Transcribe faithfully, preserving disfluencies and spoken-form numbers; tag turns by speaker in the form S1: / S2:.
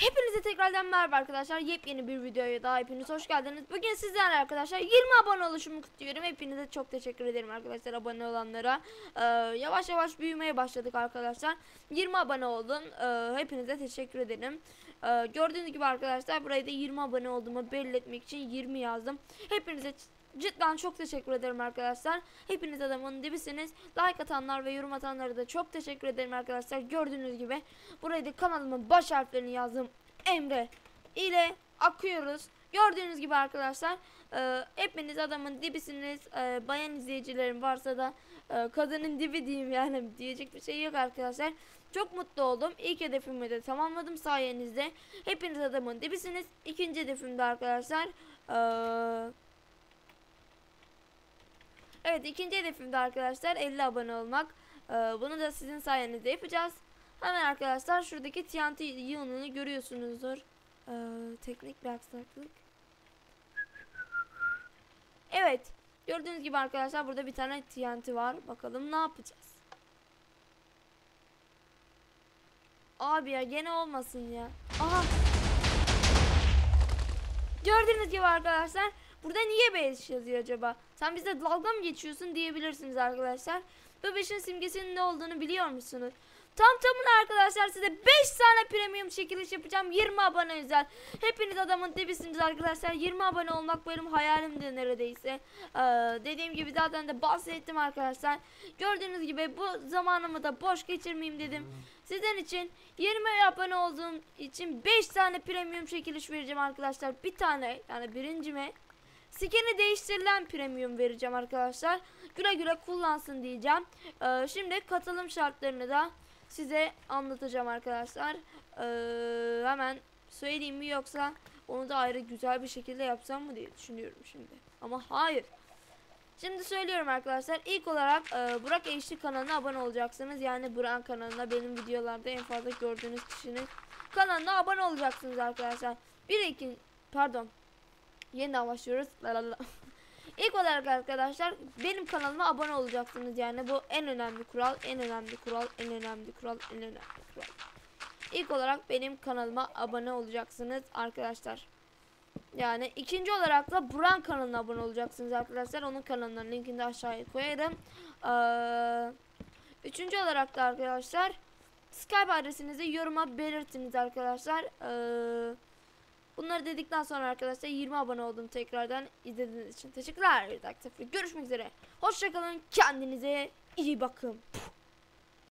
S1: Hepinize tekrardan merhaba arkadaşlar. Yepyeni bir videoya daha hepiniz hoş geldiniz. Bugün sizlerle arkadaşlar yirmi abone oluşumu kutluyorum. Hepinize çok teşekkür ederim arkadaşlar, abone olanlara. Ee, yavaş yavaş büyümeye başladık arkadaşlar. yirmi abone oldum. Ee, hepinize teşekkür ederim. Ee, gördüğünüz gibi arkadaşlar buraya da yirmi abone olduğumu belli etmek için yirmi yazdım. Hepinize cidden çok teşekkür ederim arkadaşlar. Hepiniz adamın dibisiniz. Like atanlar ve yorum atanlara da çok teşekkür ederim arkadaşlar. Gördüğünüz gibi buraya da kanalımın baş harflerini yazdım. Emre ile akıyoruz. Gördüğünüz gibi arkadaşlar e, hepiniz adamın dibisiniz. E, bayan izleyicilerim varsa da e, kadının dibi diyeyim, yani diyecek bir şey yok arkadaşlar. Çok mutlu oldum. İlk hedefimi de tamamladım sayenizde. Hepiniz adamın dibisiniz. İkinci hedefimde arkadaşlar Eee Evet, ikinci hedefimde arkadaşlar elli abone olmak. Ee, bunu da sizin sayenizde yapacağız. Hemen arkadaşlar şuradaki T N T yığınını görüyorsunuzdur. Ee, teknik bir aksaklık. Evet, gördüğünüz gibi arkadaşlar burada bir tane T N T var. Bakalım ne yapacağız. Abi ya gene olmasın ya. Aha. Gördüğünüz gibi arkadaşlar burada niye beş yazıyor acaba? Sen bize dalga mı geçiyorsun diyebilirsiniz arkadaşlar. Bu beşin simgesinin ne olduğunu biliyor musunuz? Tam tamına arkadaşlar size beş tane premium çekiliş yapacağım, yirmi abone özel. Hepiniz adamın dibisiniz arkadaşlar. yirmi abone olmak benim hayalimdi neredeyse. Ee, dediğim gibi zaten de bahsettim arkadaşlar. Gördüğünüz gibi bu zamanımı da boş geçirmeyeyim dedim. Sizin için yirmi abone olduğum için beş tane premium çekiliş vereceğim arkadaşlar. Bir tane, yani birincime skin'i değiştirilen premium vereceğim arkadaşlar. Güle güle kullansın diyeceğim. Ee, şimdi katılım şartlarını da size anlatacağım arkadaşlar. Ee, hemen söyleyeyim mi, yoksa onu da ayrı güzel bir şekilde yapsam mı diye düşünüyorum şimdi. Ama hayır. Şimdi söylüyorum arkadaşlar. İlk olarak e, Burak H D kanalına abone olacaksınız. Yani Burak kanalına, benim videolarda en fazla gördüğünüz kişinin kanalına abone olacaksınız arkadaşlar. Bir iki pardon. Yeniden başlıyoruz. İlk olarak arkadaşlar benim kanalıma abone olacaksınız. Yani bu en önemli kural, en önemli kural, en önemli kural, en önemli kural. İlk olarak benim kanalıma abone olacaksınız arkadaşlar. Yani ikinci olarak da Buran kanalına abone olacaksınız arkadaşlar. Onun kanalının linkini de aşağıya koyarım. Ee, üçüncü olarak da arkadaşlar Skype adresinizi yoruma belirtiniz arkadaşlar. Ee, bunları dedikten sonra arkadaşlar yirmi abone oldum. Tekrardan izlediğiniz için teşekkürler. Görüşmek üzere. Hoşçakalın. Kendinize iyi bakın.